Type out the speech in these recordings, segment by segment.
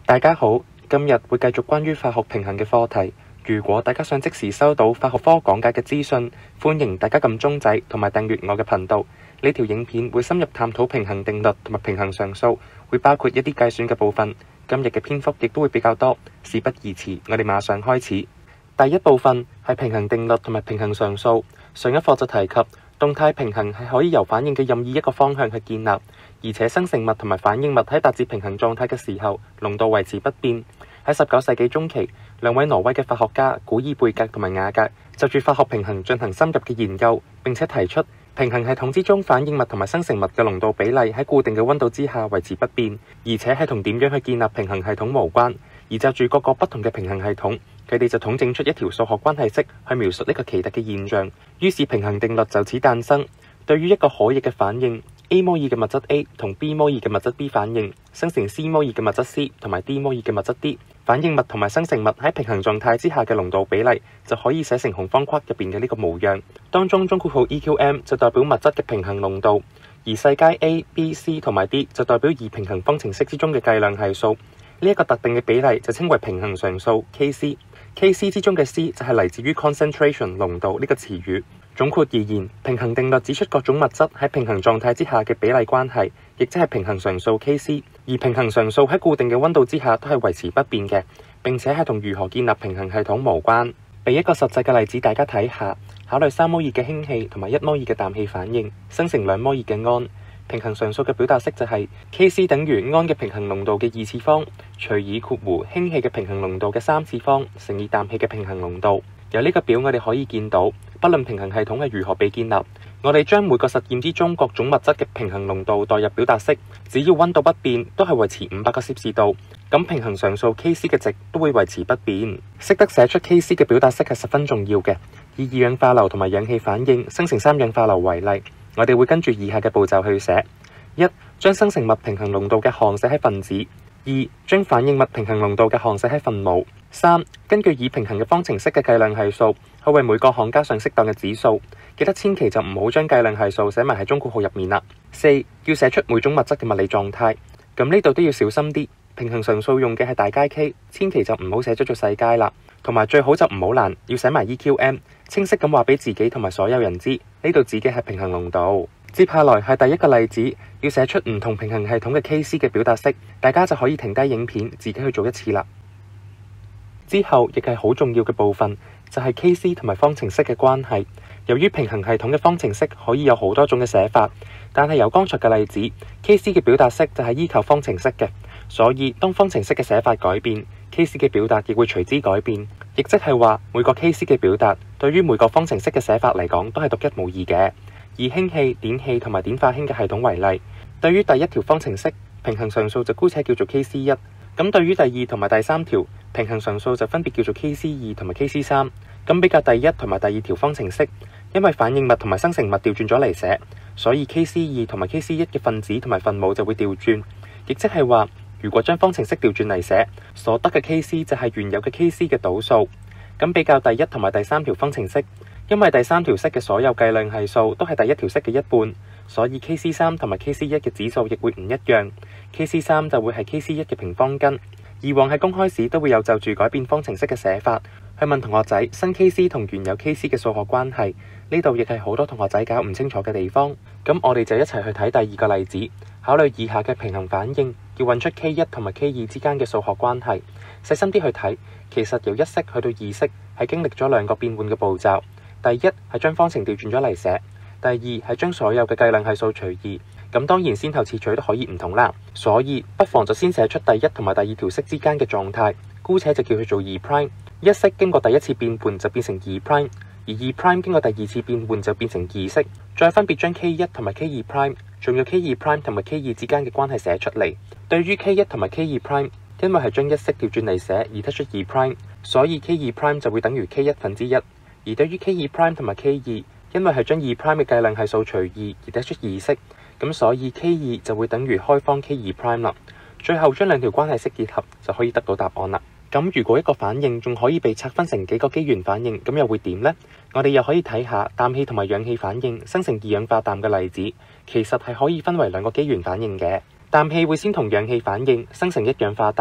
大家好，今日會繼續關於化學平衡嘅課題。如果大家想即時收到化學科講解嘅資訊，歡迎大家撳鐘仔同埋訂閱我嘅頻道。呢條影片會深入探討平衡定律同埋平衡常數，會包括一啲計算嘅部分。今日嘅篇幅亦都會比較多，事不宜遲，我哋馬上開始。第一部分係平衡定律同埋平衡常數。上一課就提及動態平衡係可以由反應嘅任意一個方向去建立，而且生成物同埋反應物喺達至平衡狀態嘅時候，濃度維持不變。喺19世紀中期，兩位挪威嘅化學家古爾貝格同埋雅格就住化學平衡進行深入嘅研究，並且提出平衡系統之中反應物同埋生成物嘅濃度比例喺固定嘅溫度之下維持不變，而且係同點樣去建立平衡系統無關。而就住各個不同嘅平衡系統，佢哋就統整出一條數學關係式去描述呢個奇特嘅現象。於是平衡定律就此誕生。對於一個可逆嘅反應 A 摩爾嘅物質 A 同 B 摩爾嘅物質 B 反應，生成 C 摩爾嘅物質 C 同埋 D 摩爾嘅物質 D， 反應物同埋生成物喺平衡狀態之下嘅濃度比例就可以寫成紅方框入邊嘅呢個模樣。當中中括號 EQM 就代表物質嘅平衡濃度，而細階 A、B、C 同埋 D 就代表二平衡方程式之中嘅計量係數。呢一個特定嘅比例就稱為平衡常數 Kc。Kc 之中嘅 C 就係嚟自於 concentration 濃度呢個詞語。總括而言，平衡定律指出各種物質喺平衡狀態之下嘅比例關係，亦即係平衡常數 Kc。而平衡常數喺固定嘅溫度之下都係維持不變嘅，並且係同如何建立平衡系統無關。俾一個實際嘅例子大家睇下，考慮3摩爾嘅氫氣同埋1摩爾嘅氮氣反應，生成2摩爾嘅氨。平衡常數嘅表達式就係 Kc 等於氨嘅平衡濃度嘅2次方除以括弧氫氣嘅平衡濃度嘅3次方乘以氮氣嘅平衡濃度。由呢個表我哋可以見到，不論平衡系統係如何被建立，我哋將每個實驗之中各種物質嘅平衡濃度代入表達式，只要溫度不變，都係維持500個攝氏度，咁平衡常數 Kc 嘅值都會維持不變。識得寫出 Kc 嘅表達式係十分重要嘅。以二氧化硫同埋氧氣反應生成3氧化硫為例，我哋會跟住以下嘅步驟去寫： 1. 將生成物平衡濃度嘅項寫喺分子； 2. 將反應物平衡濃度嘅項寫喺分母； 3. 根據以平衡嘅方程式嘅計量係數去為每個項加上適當嘅指數。記得千祈就唔好將計量係數寫埋喺中括號入面啦。 4. 要寫出每種物質嘅物理狀態。咁呢度都要小心啲，平衡常數用嘅係大階 K， 千祈就唔好寫咗做細階啦。同埋最好就唔好難，要寫埋 EQM， 清晰咁話俾自己同埋所有人知，呢度指嘅係平衡濃度。接下來係第一個例子，要寫出唔同平衡系統嘅 Kc 嘅表達式，大家就可以停低影片，自己去做一次啦。之後亦係好重要嘅部分，就係 Kc 同埋方程式嘅關係。由於平衡系統嘅方程式可以有好多種嘅寫法，但係由剛才嘅例子 Kc 嘅表達式就係依靠方程式嘅，所以當方程式嘅寫法改變， Kc 嘅表達亦會隨之改變，亦即係話每個 Kc 嘅表達對於每個方程式嘅寫法嚟講都係獨一無二嘅。以氫氣、碘氣同埋碘化氫嘅系統為例，對於第一條方程式平衡常數就姑且叫做 Kc1， 咁對於第二同埋第三條平衡常數就分別叫做 Kc2 同埋 Kc3。咁比較第一同埋第二條方程式，因為反應物同埋生成物調轉咗嚟寫，所以 Kc2 同埋 Kc1 嘅分子同埋分母就會調轉，亦即係話如果將方程式調轉嚟寫，所得嘅 Kc 就係原有嘅 Kc 嘅倒數。咁比較第一同埋第三條方程式，因為第三條式嘅所有計量係數都係第一條式嘅一半，所以 Kc3 同埋 Kc1 嘅指數亦會唔一樣。Kc3 就會係 Kc1 嘅平方根。以往喺公開試都會有就住改變方程式嘅寫法去問同學仔新 Kc 同原有 Kc 嘅數學關係，呢度亦係好多同學仔搞唔清楚嘅地方。咁我哋就一齊去睇第二個例子，考慮以下嘅平衡反應，要揾出 K1 同埋 K2 之間嘅數學關係。細心啲去睇，其實由一式去到二式係經歷咗兩個變換嘅步驟。第一係將方程調轉咗嚟寫，第二係將所有嘅計量係數除二。咁當然先後次序都可以唔同啦，所以不妨就先寫出第一同埋第二條式之間嘅狀態，姑且就叫佢做2'。一式經過第一次變換就變成2'，而2'經過第二次變換就變成二式。再分別將 K1 同埋 K2'，仲有 K2' 同埋 K2 之間嘅關係寫出嚟。對於 K1 同埋 K2'，因為係將一式調轉嚟寫而得出2'，所以 K2' 就會等於 K1 分之一。而對於 K2' 同埋 K2，因為係將2'嘅計量係數除二而得出二式，咁所以 K2 就會等於開方 K2' 啦。最後將兩條關係式結合就可以得到答案啦。咁如果一個反應仲可以被拆分成幾個基元反應，咁又會點呢？我哋又可以睇下氮氣同埋氧氣反應生成二氧化氮嘅例子，其實係可以分為兩個基元反應嘅。氮氣會先同氧氣反應生成一氧化氮，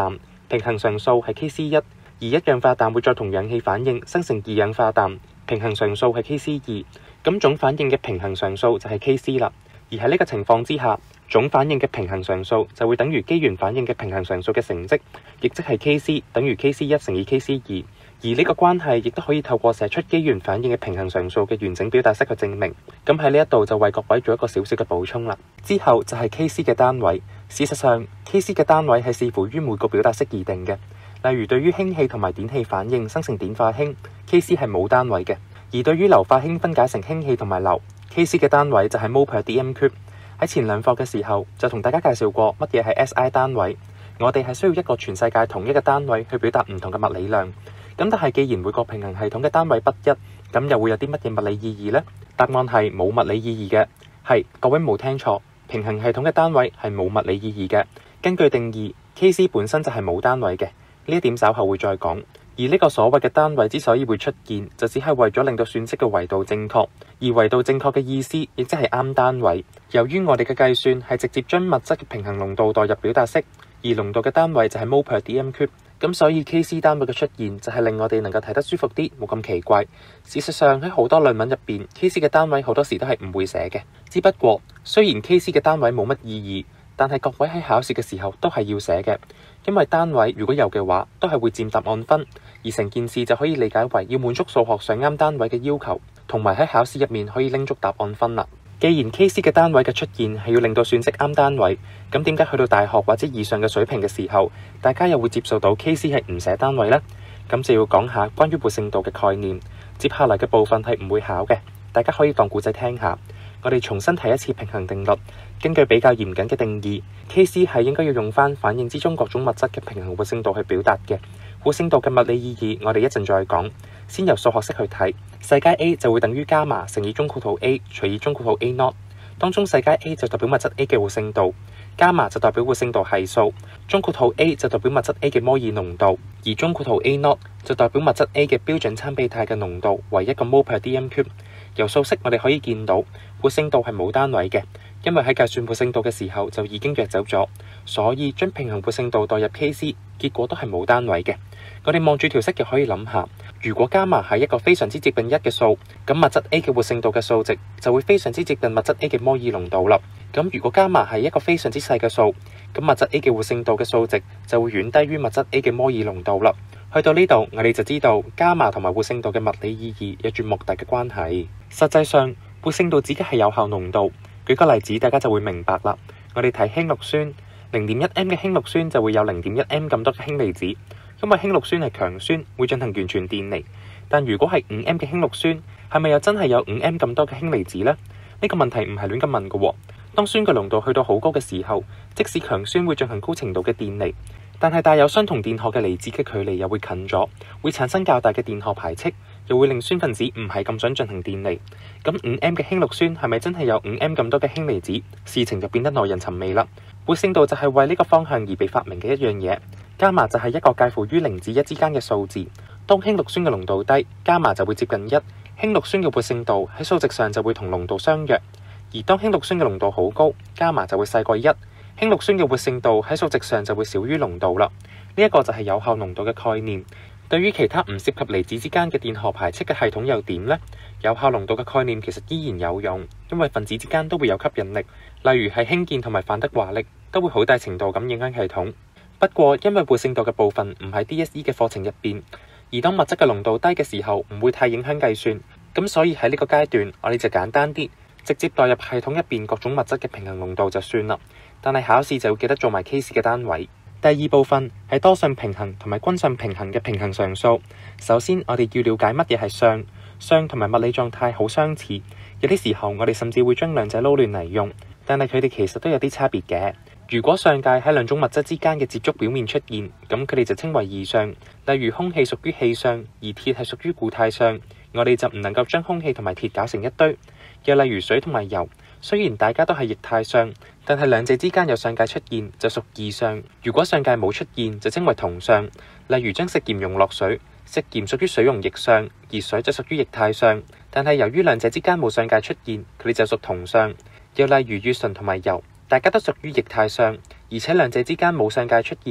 平衡常數係 Kc1，而一氧化氮會再同氧氣反應生成二氧化氮，平衡常數係 Kc2，咁總反應嘅平衡常數就係 Kc 啦。而喺呢個情況之下，總反應嘅平衡常數就會等於機緣反應嘅平衡常數嘅成積，亦即係 Kc 等於 Kc1 乘以 Kc2。而呢個關係亦都可以透過寫出機緣反應嘅平衡常數嘅完整表達式去證明。咁喺呢一度就為各位做一個小小嘅補充啦。之後就係 Kc 嘅單位。事實上 Kc 嘅單位係視乎於每個表達式而定嘅。例如對於氫氣同埋碘氣反應生成碘化氫，Kc 係冇單位嘅；而對於硫化氫分解成氫氣同埋硫，Kc 嘅單位就係 mol/dm³。喺前兩課嘅時候就同大家介紹過乜嘢係 SI 單位。我哋係需要一個全世界統一嘅單位去表達唔同嘅物理量。咁但係既然每個平衡系統嘅單位不一，咁又會有啲乜嘢物理意義呢？答案係冇物理意義嘅。係，各位冇聽錯，平衡系統嘅單位係冇物理意義嘅。根據定義 ，Kc 本身就係冇單位嘅，呢一點稍後會再講。而呢個所謂嘅單位之所以會出現，就只係為咗令到算式嘅維度正確。而維度正確嘅意思，亦即係啱單位。由於我哋嘅計算係直接將物質嘅平衡濃度代入表達式，而濃度嘅單位就係 mol/dm³。咁所以 Kc 單位嘅出現就係令我哋能夠睇得舒服啲，冇咁奇怪。事實上喺好多論文入邊 ，Kc 嘅單位好多時都係唔會寫嘅。只不過雖然 Kc 嘅單位冇乜意義，但係各位喺考試嘅時候都係要寫嘅，因為單位如果有嘅話，都係會佔答案分，而成件事就可以理解為要滿足數學上啱單位嘅要求，同埋喺考試入面可以拎足答案分啦。既然 Kc 嘅單位嘅出現係要令到算式啱單位，咁點解去到大學或者以上嘅水平嘅時候，大家又會接受到 Kc 係唔寫單位呢？咁就要講下關於活性度嘅概念。接下來嘅部分係唔會考嘅，大家可以當故仔聽下。我哋重新睇一次平衡定律。根據比較嚴謹嘅定義 ，Kc 係應該要用返反應之中各種物質嘅平衡活性度去表達嘅。活性度嘅物理意義，我哋一陣再講。先由數學式去睇，細階 A 就會等於伽馬乘以中括號 A 除以中括號 A0。當中細階 A 就代表物質 A 嘅活性度，伽馬就代表活性度係數，中括號 A 就代表物質 A 嘅摩爾濃度，而中括號 A0 就代表物質 A 嘅標準參比態嘅濃度為1個 mol/dm³。由數式我哋可以見到，活性度係冇單位嘅，因為喺計算活性度嘅時候就已經約走咗，所以將平衡活性度代入 Kc， 結果都係冇單位嘅。我哋望住條式就可以諗下，如果伽馬係一個非常之接近1嘅數，咁物質 A 嘅活性度嘅數值就會非常之接近物質 A 嘅摩爾濃度啦。咁如果伽馬係一個非常之細嘅數，咁物質 A 嘅活性度嘅數值就會遠低於物質 A 嘅摩爾濃度啦。去到呢度，我哋就知道伽馬同埋活性度嘅物理意義有住莫大嘅關係。實際上，活性度指嘅係有效濃度。舉個例子，大家就會明白啦。我哋睇氫氯酸，0.1m 嘅氫氯酸就會有0.1m 咁多嘅氫離子，因為氫氯酸係強酸，會進行完全電離。但如果係5m 嘅氫氯酸，係咪又真係有5m 咁多嘅氫離子呢？呢個問題唔係亂咁問嘅喎。當酸嘅濃度去到好高嘅時候，即使強酸會進行高程度嘅電離，但係帶有相同電荷嘅離子嘅距離又會近咗，會產生較大嘅電荷排斥，又會令酸分子唔係咁想進行電離。咁5m 嘅氫氯酸係咪真係有5m 咁多嘅氫離子？事情就變得耐人尋味啦。活性度就係為呢個方向而被發明嘅一樣嘢。伽馬就係一個介乎於0至1之間嘅數字。當氫氯酸嘅濃度低，伽馬就會接近1，氫氯酸嘅活性度喺數值上就會同濃度相若。而當氫氯酸嘅濃度好高，伽馬就會細過1，氫氯酸嘅活性度喺數值上就會少於濃度啦。呢一個就係有效濃度嘅概念。對於其他唔涉及離子之間嘅電荷排斥嘅系統又點呢？有效濃度嘅概念其實依然有用，因為分子之間都會有吸引力，例如係氫鍵同埋范德華力都會好大程度咁影響系統。不過因為活性度嘅部分唔喺 DSE 嘅課程入邊，而當物質嘅濃度低嘅時候唔會太影響計算，咁所以喺呢個階段我哋就簡單啲，直接代入系統入邊各種物質嘅平衡濃度就算啦。但係考試就要記得做埋 Kc 嘅單位。第二部分係多相平衡同埋均相平衡嘅平衡常數。首先我哋要了解乜嘢係相，相同埋物理狀態好相似，有啲時候我哋甚至會將兩者撈亂嚟用，但係佢哋其實都有啲差別嘅。如果相界喺兩種物質之間嘅接觸表面出現，咁佢哋就稱為異相。例如空氣屬於氣相，而鐵係屬於固態相，我哋就唔能夠將空氣同埋鐵搞成一堆。又例如水同埋油，雖然大家都係液態相，但係兩者之間有相界出現就屬異相。如果相界冇出現就稱為同相。例如將食鹽溶落水，食鹽屬於水溶液相，而水就屬於液態相。但係由於兩者之間冇相界出現，佢哋就屬同相。又例如乙醇同埋油，大家都屬於液態相，而且兩者之間冇相界出現，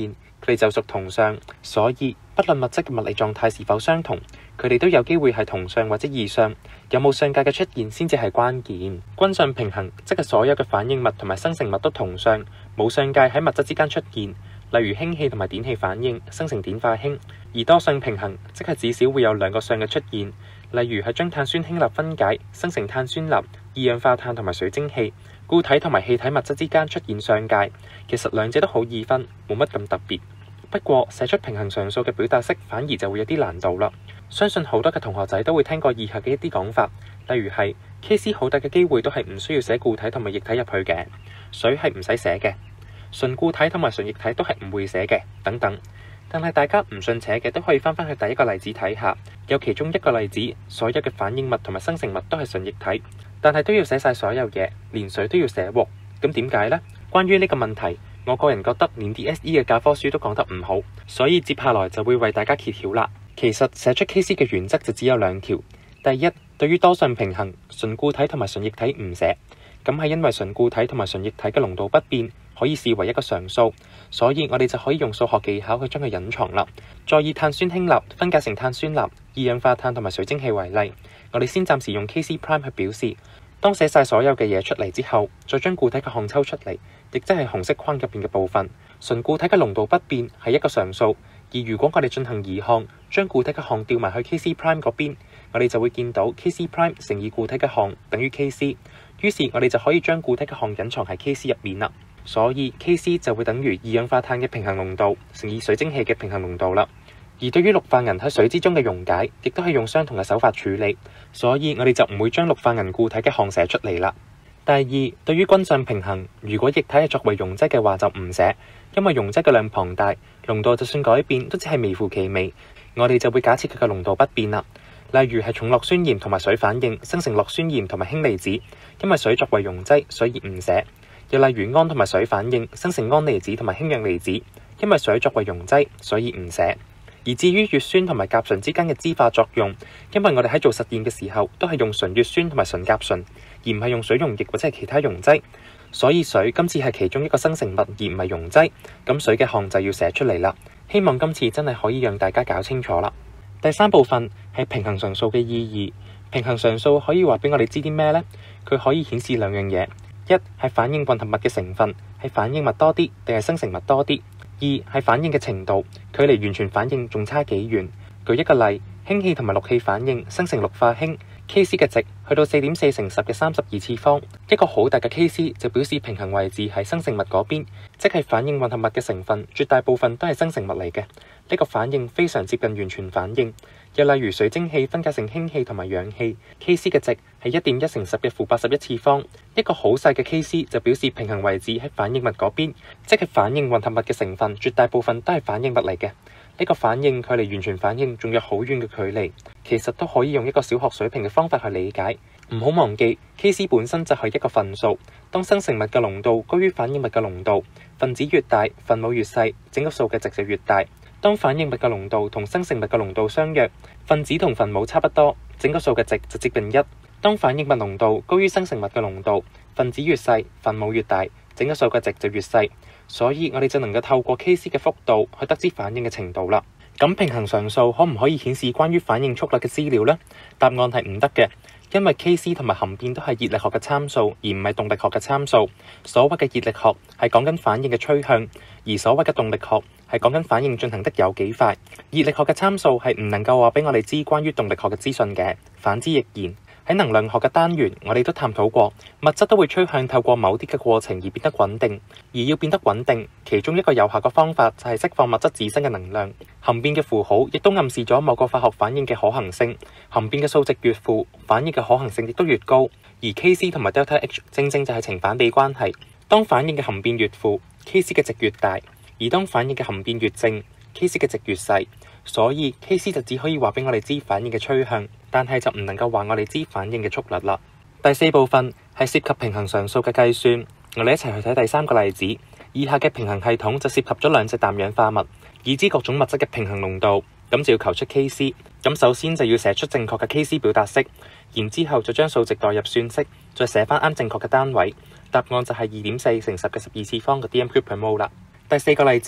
佢哋就屬同相。所以不論物質嘅物理狀態是否相同，佢哋都有機會係同相或者異相。有冇相界嘅出現先至係關鍵。均相平衡即係所有嘅反應物同埋生成物都同相，冇相界喺物質之間出現。例如氫氣同埋碘氣反應生成碘化氫。而多相平衡即係至少會有兩個相嘅出現，例如係將碳酸氫鈉分解生成碳酸鈉、二氧化碳同埋水蒸氣。固體同埋氣體物質之間出現相界，其實兩者都好易分，冇乜咁特別。不過寫出平衡常數嘅表達式反而就會有啲難度啦。相信好多嘅同學仔都會聽過以下嘅一啲講法，例如係 KC 好大嘅機會都係唔需要寫固體同埋液體入去嘅，水係唔使寫嘅，純固體同埋純液體都係唔會寫嘅，等等。但係大家唔信邪嘅都可以翻返去第一個例子睇下，有其中一個例子，所有嘅反應物同埋生成物都係純液體，但係都要寫晒所有嘢，連水都要寫喎。咁點解呢？關於呢個問題，我個人覺得連 DSE 嘅教科書都講得唔好，所以接下來就會為大家揭曉啦。其實寫出 KC 嘅原則就只有兩條。第一，對於多相平衡，純固體同埋純液體唔寫，咁係因為純固體同埋純液體嘅濃度不變，可以視為一個常數，所以我哋就可以用數學技巧去將佢隱藏啦。再以碳酸氫鈉分解成碳酸鈉、二氧化碳同埋水蒸氣為例，我哋先暫時用 KC prime 去表示。當寫晒所有嘅嘢出嚟之後，再將固體嘅項抽出嚟，亦即係紅色框入邊嘅部分。純固體嘅濃度不變係一個常數，而如果我哋進行移項，將固體嘅項調埋去 KC prime 嗰邊，我哋就會見到 KC prime 乘以固體嘅項等於 KC， 於是我哋就可以將固體嘅項隱藏喺 KC 入面啦。所以 KC 就會等於二氧化碳嘅平衡濃度乘以水蒸氣嘅平衡濃度啦。而對於氯化銀喺水之中嘅溶解，亦都係用相同嘅手法處理，所以我哋就唔會將氯化銀固體嘅項寫出嚟啦。第二，對於均相平衡，如果液體係作為溶劑嘅話就唔寫，因為溶劑嘅量龐大，濃度就算改變都只係微乎其微，我哋就會假設佢嘅濃度不變啦。例如係重氯酸鹽同埋水反應生成氯酸鹽同埋氫離子，因為水作為溶劑所以唔寫。又例如氨同埋水反應生成氨離子同埋氫氧離子，因為水作為溶劑所以唔寫。而至於乙酸同埋甲醇之間嘅酯化作用，因為我哋喺做實驗嘅時候都係用純乙酸同埋純甲醇，而唔係用水溶液或者係其他溶劑，所以水今次係其中一個生成物而唔係溶劑，咁水嘅項就要寫出嚟啦。希望今次真係可以讓大家搞清楚啦。第三部分係平衡常數嘅意義。平衡常數可以話俾我哋知啲咩呢？佢可以顯示兩樣嘢，一係反應混合物嘅成分係反應物多啲定係生成物多啲。二係反應嘅程度，距離完全反應仲差幾遠。舉一個例，氫氣同埋氯氣反應生成氯化氫，KC 嘅值去到4.4乘10嘅32次方，一個好大嘅 KC 就表示平衡位置喺生成物嗰邊，即係反應混合物嘅成分絕大部分都係生成物嚟嘅。呢個反應非常接近完全反應。又例如水蒸氣分解成氫氣同埋氧氣，KC 嘅值係1.1乘10嘅負81次方，一個好細嘅 KC 就表示平衡位置喺反應物嗰邊，即係反應混合物嘅成分絕大部分都係反應物嚟嘅。呢個反應距離完全反應仲有好遠嘅距離，其實都可以用一個小學水平嘅方法去理解。唔好忘記 KC 本身就係一個分數，當生成物嘅濃度高於反應物嘅濃度，分子越大，分母越細，整個數嘅值就越大。當反應物嘅濃度同生成物嘅濃度相若，分子同分母差不多，整個數嘅值就接近1。當反應物濃度高於生成物嘅濃度，分子越細，分母越大，整個數嘅值就越細。所以我哋就能夠透過 KC 嘅幅度去得知反應嘅程度啦。咁平衡常數可唔可以顯示關於反應速率嘅資料呢？答案係唔得嘅，因為 KC 同埋含變都係熱力學嘅參數，而唔係動力學嘅參數。所謂嘅熱力學係講緊反應嘅趨向，而所謂嘅動力學係講緊反應進行得有幾快。熱力學嘅參數係唔能夠話俾我哋知關於動力學嘅資訊嘅，反之亦然。喺能量學嘅單元，我哋都探討過，物質都會趨向透過某啲嘅過程而變得穩定，而要變得穩定，其中一個有效嘅方法就係釋放物質自身嘅能量。含變嘅符號亦都暗示咗某個化學反應嘅可行性，含變嘅數值越負，反應嘅可行性亦都越高。而 KC 同埋 delta H 正正就係呈反比關係，當反應嘅含變越負，KC 嘅值越大；而當反應嘅含變越正，KC 嘅值越細。所以 KC 就只可以話俾我哋知反應嘅趨向，但係就唔能夠話我哋知反應嘅速率啦。第四部分係涉及平衡常數嘅計算，我哋一齊去睇第三個例子。以下嘅平衡系統就涉及咗兩隻氮氧化物，已知各種物質嘅平衡濃度，咁就要求出 KC。咁首先就要寫出正確嘅 KC 表達式，然之後就將數值代入算式，再寫翻啱正確嘅單位。答案就係2.4乘10嘅12次方嘅 dm cube per mole 啦。第四個例子。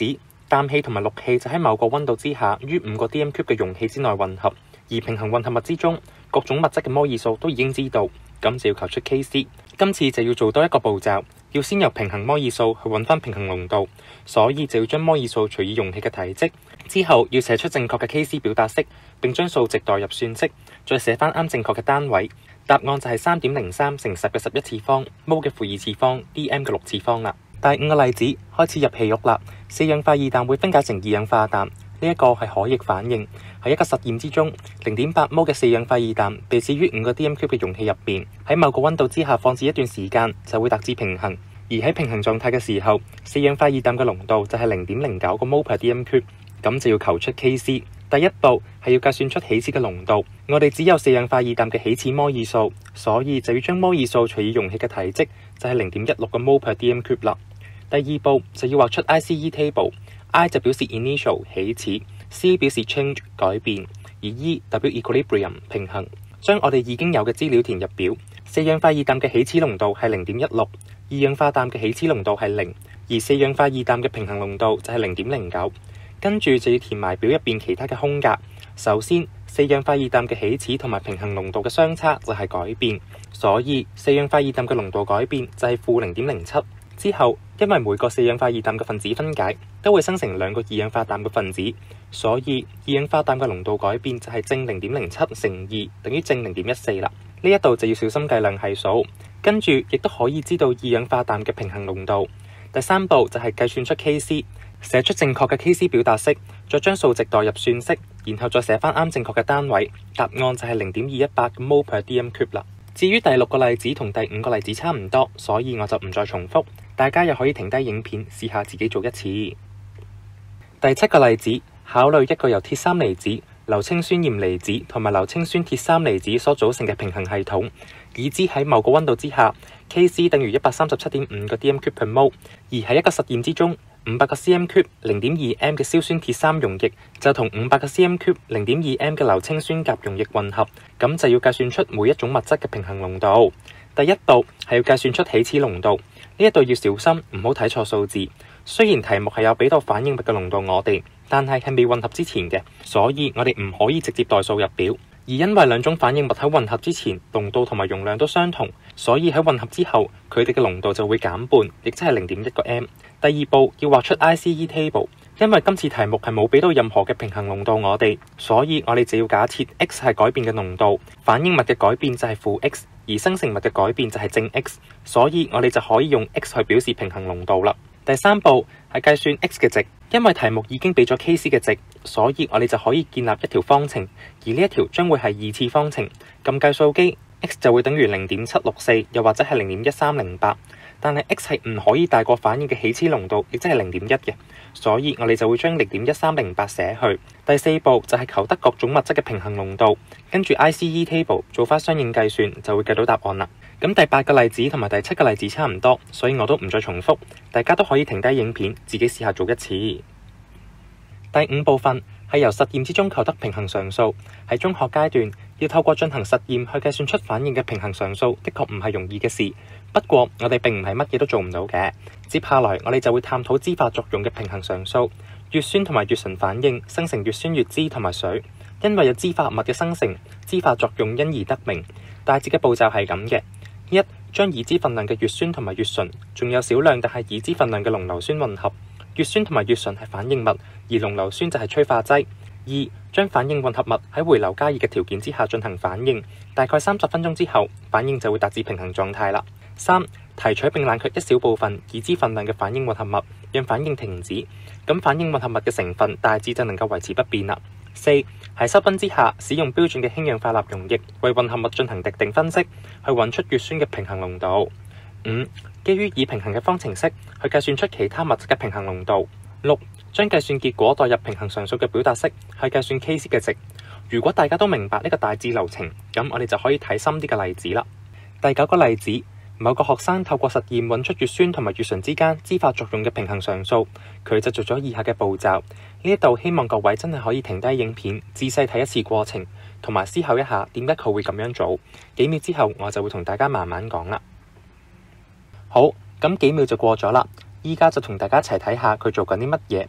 氮氣同埋氯氣就喺某個溫度之下於5個 dm³嘅容器之內混合，而平衡混合物之中各種物質嘅摩爾數都已經知道，咁就要求出 Kc。今次就要做多一個步驟，要先由平衡摩爾數去揾翻平衡濃度，所以就要將摩爾數除以容器嘅體積，之後要寫出正確嘅 Kc 表達式，並將數值代入算式，再寫翻啱正確嘅單位。答案就係3.03乘10嘅11次方，mol 嘅負2次方，dm 嘅6次方啦。第5個例子開始入戲肉啦，四氧化二氮會分解成二氧化氮，呢一個係可逆反應。喺一個實驗之中，0.8mol 嘅四氧化二氮被置於5個 dm³嘅容器入邊，喺某個溫度之下放置一段時間就會達至平衡。而喺平衡狀態嘅時候，四氧化二氮嘅濃度就係0.09個 mol per dm³，咁就要求出 Kc。第一步係要計算出起始嘅濃度，我哋只有四氧化二氮嘅起始摩爾數，所以就要將摩爾數除以容器嘅體積，就係0.16個 mol per dm³啦。第二步就要畫出 ICE table，I 就表示 initial 起始，C 表示 change 改變，而 E 代表 equilibrium 平衡。將我哋已經有嘅資料填入表，四氧化二氮嘅起始濃度係0.16，二氧化氮嘅起始濃度係0，而四氧化二氮嘅平衡濃度就係0.09。跟住就要填埋表入邊其他嘅空格。首先，四氧化二氮嘅起始同埋平衡濃度嘅相差就係改變，所以四氧化二氮嘅濃度改變就係負0.07。之後，因為每個四氧化二氮嘅分子分解都會生成2個二氧化氮嘅分子，所以二氧化氮嘅濃度改變就係正0.07乘2等於正0.14啦。呢一度就要小心計量係數，跟住亦都可以知道二氧化氮嘅平衡濃度。第三步就係計算出 Kc， 寫出正確嘅 Kc 表達式，再將數值代入算式，然後再寫翻啱正確嘅單位。答案就係0.218個 mol per dm³啦。至於第6個例子同第5個例子差唔多，所以我就唔再重複，大家又可以停低影片試下自己做一次。第7個例子，考慮一個由鐵三離子、硫氰酸鹽離子同埋硫氰酸鐵三離子所組成嘅平衡系統，已知喺某個溫度之下 Kc 等於137.5個 dm³ per mol， 而喺一個實驗之中，500個 cm³ 0.2m 嘅硝酸鐵三溶液就同500個 cm³ 0.2m 嘅硫氰酸鉀溶液混合，咁就要計算出每一種物質嘅平衡濃度。第一步係要計算出起始濃度，呢一度要小心唔好睇錯數字。雖然題目係有俾到反應物嘅濃度我哋，但係未混合之前嘅，所以我哋唔可以直接代數入表。而因為兩種反應物喺混合之前濃度同埋容量都相同，所以喺混合之後佢哋嘅濃度就會減半，亦即係0.1個 m。第二步要畫出 ICE table， 因為今次題目係冇俾到任何嘅平衡濃度我哋，所以我哋就要假設 x 係改變嘅濃度，反應物嘅改變就係負 x， 而生成物嘅改變就係正 x， 所以我哋就可以用 x 去表示平衡濃度啦。第三步係計算 x 嘅值，因為題目已經俾咗 Kc 嘅值，所以我哋就可以建立一條方程，而呢一條將會係2次方程。撳計數機 x 就會等於0.764，又或者係0.1308。但係 x 係唔可以大過反應嘅起始濃度，亦即係0.1嘅，所以我哋就會將0.1308寫去。第四步就係求得各種物質嘅平衡濃度，跟住 ICE table 做翻相應計算，就會計到答案啦。咁第8個例子同埋第7個例子差唔多，所以我都唔再重複，大家都可以停低影片，自己試下做一次。第5部分係由實驗之中求得平衡常數，喺中學階段要透過進行實驗去計算出反應嘅平衡常數，的確唔係容易嘅事。不過我哋並唔係乜嘢都做唔到嘅。接下來我哋就會探討支化作用嘅平衡常數，乙酸同埋乙醇反應生成乙酸乙酯同埋水，因為有支化物嘅生成，支化作用因而得名。大致嘅步驟係咁嘅：一、將已知份量嘅乙酸同埋乙醇，仲有少量但係已知份量嘅濃硫酸混合。乙酸同埋乙醇係反應物，而濃硫酸就係催化劑。二、將反應混合物喺回流加熱嘅條件之下進行反應，大概30分鐘之後，反應就會達至平衡狀態啦。三、提取並冷卻一小部分已知份量嘅反應混合物，讓反應停止，咁反應混合物嘅成分大致就能夠維持不變啦。四、喺室溫之下使用標準嘅氫氧化鈉溶液為混合物進行滴定分析，去揾出乙酸嘅平衡濃度。五、基於已平衡嘅方程式去計算出其他物質嘅平衡濃度。六、將計算結果代入平衡常數嘅表達式去計算 Kc 嘅值。如果大家都明白呢個大致流程，咁我哋就可以睇深啲嘅例子啦。第9個例子，某個學生透過實驗揾出乙酸同埋乙醇之間支化作用嘅平衡常數，佢就做咗以下嘅步驟。呢一度希望各位真係可以停低影片，仔細睇一次過程，同埋思考一下點解佢會咁樣做。幾秒之後我就會同大家慢慢講啦。好，咁幾秒就過咗啦，依家就同大家一齊睇下佢做緊啲乜嘢。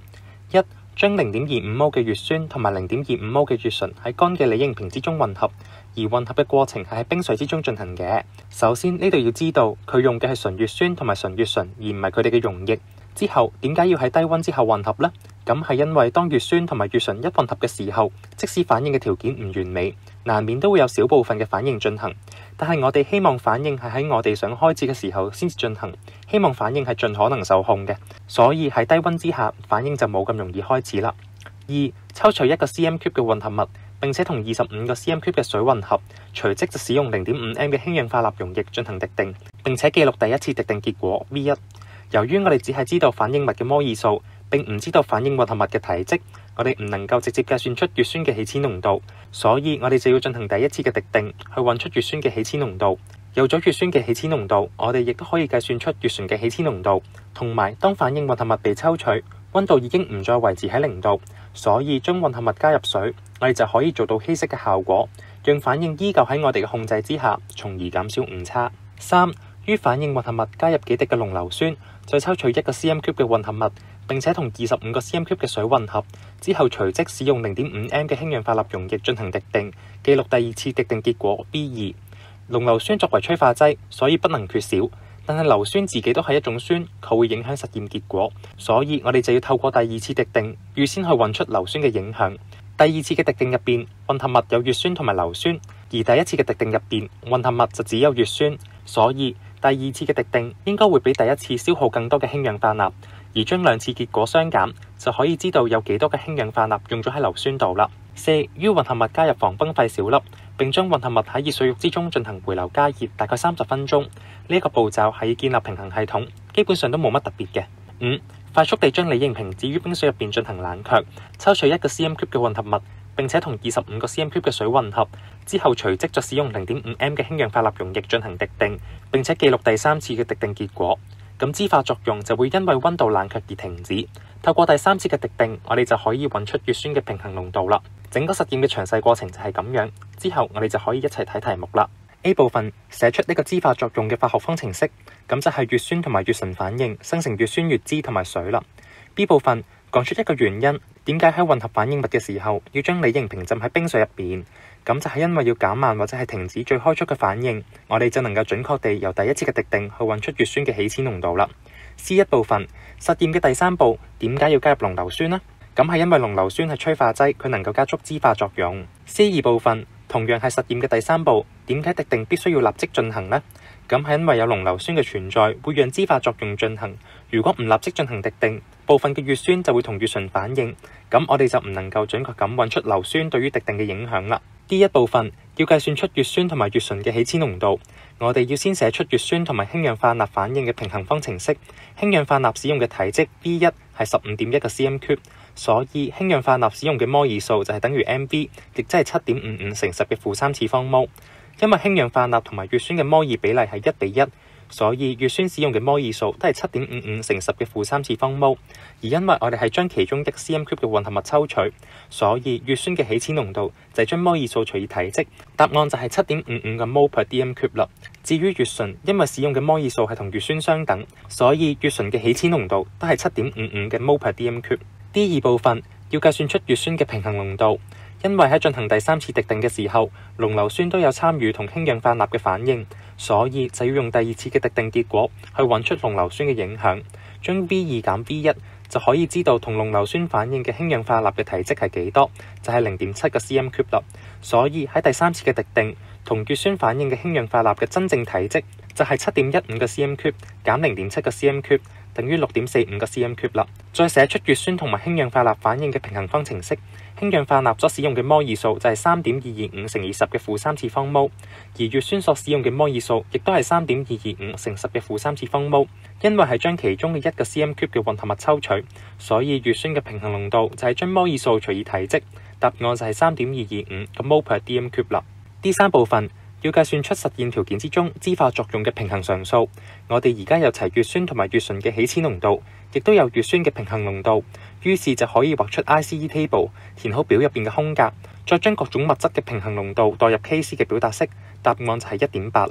一、將0.25μ嘅乙酸同埋0.25μ嘅乙醇喺乾嘅鋰型瓶之中混合，而混合嘅過程係喺冰水之中進行嘅。首先呢度要知道佢用嘅係純乙酸同埋純乙醇，而唔係佢哋嘅溶液。之後點解要喺低溫之後混合呢？咁係因為當乙酸同埋乙醇一混合嘅時候，即使反應嘅條件唔完美，難免都會有小部分嘅反應進行。但係我哋希望反應係喺我哋想開始嘅時候先至進行，希望反應係盡可能受控嘅，所以喺低溫之下反應就冇咁容易開始啦。二、抽取1個 cm³ 嘅混合物，並且同25個 cm³ 嘅水混合，隨即就使用0.5m 嘅氫氧化鈉溶液進行滴定，並且記錄第一次滴定結果 V1。由於我哋只係知道反應物嘅摩爾數，並唔知道反應混合物嘅體積，我哋唔能夠直接計算出乙酸嘅起始濃度，所以我哋就要進行第一次嘅滴定，去揾出乙酸嘅起始濃度。有咗乙酸嘅起始濃度，我哋亦都可以計算出乙醇嘅起始濃度。同埋，當反應混合物被抽取，溫度已經唔再維持喺0度，所以將混合物加入水，我哋就可以做到稀釋嘅效果，讓反應依舊喺我哋嘅控制之下，從而減少誤差。三、於反應混合物加入幾滴嘅濃硫酸，再抽取1個 cm³ 嘅混合物，並且同25個 cm³ 嘅水混合，之後隨即使用0.5m 嘅氫氧化鈉溶液進行滴定，記錄第二次滴定結果 B2。濃硫酸作為催化劑，所以不能缺少，但係硫酸自己都係一種酸，佢會影響實驗結果，所以我哋就要透過第二次滴定，預先去揾出硫酸嘅影響。第二次嘅滴定入邊，混合物有乙酸同埋硫酸，而第一次嘅滴定入邊，混合物就只有乙酸，所以第二次嘅滴定應該會比第一次消耗更多嘅氫氧化鈉，而將兩次結果相減，就可以知道有幾多嘅氫氧化鈉用咗喺硫酸度啦。四、於混合物加入防崩廢小粒，並將混合物喺熱水浴之中進行回流加熱，大概30分鐘。呢一個步驟係要建立平衡系統，基本上都冇乜特別嘅。五、快速地將鋰型瓶置於冰水入邊進行冷卻，抽取1個 cm³ 嘅混合物，並且同25個 cm³ 嘅水混合，之後隨即再使用0.5m 嘅氫氧化鈉溶液進行滴定，並且記錄第三次嘅滴定結果。咁支化作用就會因為溫度冷卻而停止。透過第三次嘅滴定，我哋就可以揾出乙酸嘅平衡濃度啦。整個實驗嘅詳細過程就係咁樣。之後我哋就可以一齊睇題目啦。A 部分寫出呢個支化作用嘅化學方程式，咁就係乙酸同埋乙醇反應生成乙酸乙酯同埋水啦。B 部分講出一個原因，點解喺混合反應物嘅時候要將鋰型瓶浸喺冰水入邊，咁就係因為要減慢或者係停止最開速嘅反應，我哋就能夠準確地由第一次嘅滴定去揾出乙酸嘅起始濃度啦。C1 部分實驗嘅第三步，點解要加入濃硫酸呢？咁係因為濃硫酸係催化劑，佢能夠加速支化作用。C2 部分同樣係實驗嘅第三步，點解滴定必須要立即進行呢？咁係因為有濃硫酸嘅存在，會讓支化作用進行。如果唔立即進行滴定，部分嘅乙酸就會同乙醇反應，咁我哋就唔能夠準確咁揾出硫酸對於滴定嘅影響啦。D1 部分要計算出乙酸同埋乙醇嘅起始濃度，我哋要先寫出乙酸同埋氫氧化鈉反應嘅平衡方程式。氫氧化鈉使用嘅體積 B1 係15.1個 cm³，所以氫氧化鈉使用嘅摩爾數就係等於 Mb，亦即係7.55乘10嘅負3次方摩。因為氫氧化鈉同埋乙酸嘅摩爾比例係1:1，所以乙酸使用嘅摩爾數都係7.55乘10嘅負3次方摩。而因為我哋係將其中1 cm³嘅混合物抽取，所以乙酸嘅起始濃度就係將摩爾數除以體積，答案就係7.55嘅 mol/dm³ 啦。至於乙醇，因為使用嘅摩爾數係同乙酸相等，所以乙醇嘅起始濃度都係7.55嘅 mol/dm³。D2 部分要計算出乙酸嘅平衡濃度。因為喺進行第三次滴定嘅時候，濃硫酸都有參與同氫氧化鈉嘅反應，所以就要用第二次嘅滴定結果去揾出濃硫酸嘅影響。將 V2 減 V1 就可以知道同濃硫酸反應嘅氫氧化鈉嘅體積係幾多，就係0.7個 cm³ 啦。所以喺第三次嘅滴定，同乙酸反應嘅氫氧化鈉嘅真正體積就係7.15個 cm³ 減0.7個 cm³，等於6.45個 cm³啦。再寫出乙酸同埋氫氧化鈉反應嘅平衡方程式。氫氧化鈉所使用嘅摩爾數就係3.225乘以10嘅負3次方摩，而乙酸所使用嘅摩爾數亦都係3.225乘10嘅負3次方摩。因為係將其中嘅1個 cm³嘅混合物抽取，所以乙酸嘅平衡濃度就係將摩爾數除以體積，答案就係3.225個 mol/dm³啦。D3 部分要計算出實驗條件之中支化作用嘅平衡常數。我哋而家有齊乙酸同埋乙醇嘅起始濃度，亦都有乙酸嘅平衡濃度，於是就可以畫出 ICE table， 填好表入邊嘅空格，再將各種物質嘅平衡濃度代入 Kc 嘅表達式，答案就係1.8啦。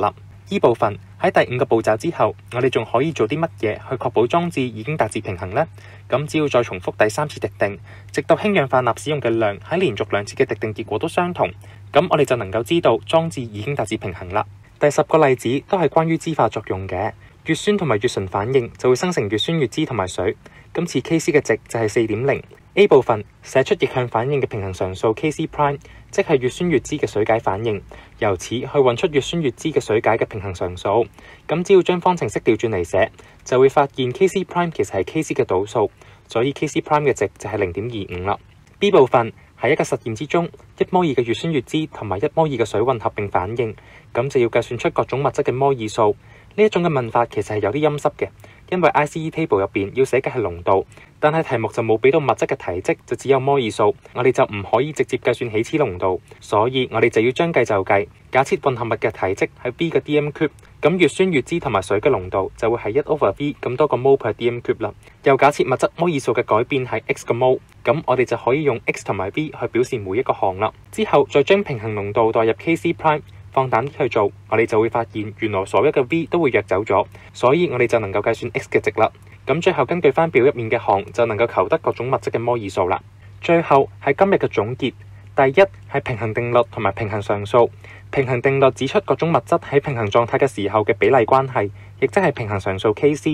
E 部分喺第5個步驟之後，我哋仲可以做啲乜嘢去確保裝置已經達至平衡呢？咁只要再重複第3次滴定，直到氫氧化鈉使用嘅量喺連續2次嘅滴定結果都相同，咁我哋就能夠知道裝置已經達至平衡啦。第10個例子都係關於支化作用嘅，乙酸同埋乙醇反應就會生成乙酸乙酯同埋水，今次 Kc 嘅值就係 4.0。A 部分寫出逆向反應嘅平衡常數 Kc'，即係乙酸乙酯嘅水解反應，由此去揾出乙酸乙酯嘅水解嘅平衡常數。咁只要將方程式調轉嚟寫，就會發現 Kc' 其實係 Kc 嘅倒數，所以 Kc' 嘅值就係 0.25 啦。B 部分喺一個實驗之中，1摩爾嘅乙酸乙酯同埋1摩爾嘅水混合並反應，咁就要計算出各種物質嘅摩爾數。呢一種嘅問法其實係有啲陰濕嘅，因為 ICE table 入邊要寫嘅係濃度，但係題目就冇俾到物質嘅體積，就只有摩爾數，我哋就唔可以直接計算起始濃度，所以我哋就要將計就計，假設混合物嘅體積係 B 嘅 dm³，咁乙酸乙酯同埋水嘅濃度就會係1/V 咁多個 mol per dm³啦。又假設物質摩爾數嘅改變係 x 個 mol，咁我哋就可以用 x 同埋 v 去表示每一個項啦。之後再將平衡濃度代入 Kc'。放膽啲去做，我哋就會發現原來所有嘅 v 都會約走咗，所以我哋就能夠計算 x 嘅值啦。咁最後根據翻表入面嘅項，就能夠求得各種物質嘅摩爾數啦。最後係今日嘅總結，第一係平衡定律同埋平衡常數。平衡定律指出各種物質喺平衡狀態嘅時候嘅比例關係，亦即係平衡常數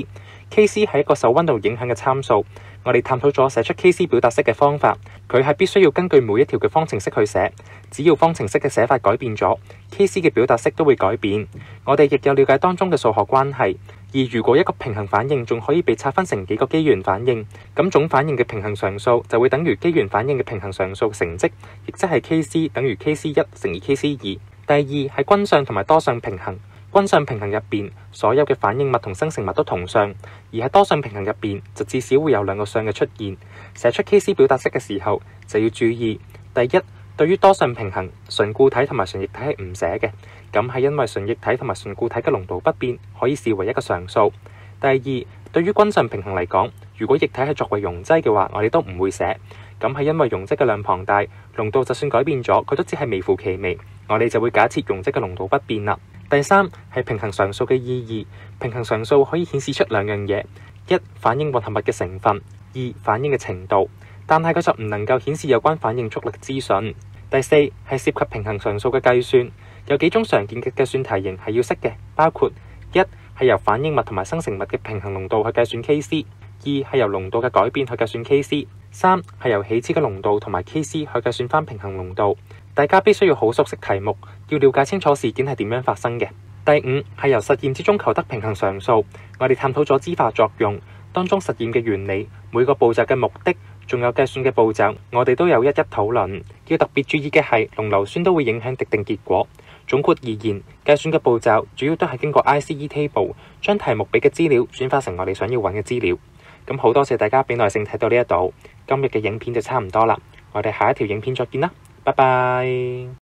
Kc。Kc 係一個受溫度影響嘅參數。我哋探討咗寫出 Kc 表達式嘅方法，佢係必須要根據每一條嘅方程式去寫，只要方程式嘅寫法改變咗，Kc 嘅表達式都會改變。我哋亦有了解當中嘅數學關係。而如果一個平衡反應仲可以被拆分成幾個機緣反應，咁總反應嘅平衡常數就會等於機緣反應嘅平衡常數乘積，亦即係 Kc 等於 Kc1 乘以 Kc2。第二係均相同埋多相平衡。均相平衡入邊，所有嘅反應物同生成物都同相，而喺多相平衡入邊，就至少會有2個相嘅出現。寫出 Kc 表達式嘅時候，就要注意：第一，對於多相平衡，純固體同埋純液體係唔寫嘅，咁係因為純液體同埋純固體嘅濃度不變，可以視為一個常數。第二，對於均相平衡嚟講，如果液體係作為溶劑嘅話，我哋都唔會寫，咁係因為溶劑嘅量龐大，濃度就算改變咗，佢都只係微乎其微，我哋就會假設溶劑嘅濃度不變啦。第三係平衡常數嘅意義，平衡常數可以顯示出2樣嘢：一、反應混合物嘅成分；二、反應嘅程度。但係佢就唔能夠顯示有關反應速率資訊。第四係涉及平衡常數嘅計算，有幾種常見嘅計算題型係要識嘅，包括一係由反應物同埋生成物嘅平衡濃度去計算 Kc；二係由濃度嘅改變去計算 Kc；三係由起始嘅濃度同埋 Kc 去計算翻平衡濃度。大家必須要好熟悉題目，要了解清楚事件係點樣發生嘅。第五係由實驗之中求得平衡常數，我哋探討咗支化作用當中實驗嘅原理、每個步驟嘅目的，仲有計算嘅步驟，我哋都有一一討論。要特別注意嘅係，濃硫酸都會影響滴定結果。總括而言，計算嘅步驟主要都係經過 ICE table 將題目俾嘅資料轉化成我哋想要揾嘅資料。咁好多謝大家俾耐性睇到呢一度，今日嘅影片就差唔多啦，我哋下一條影片再見啦。拜拜。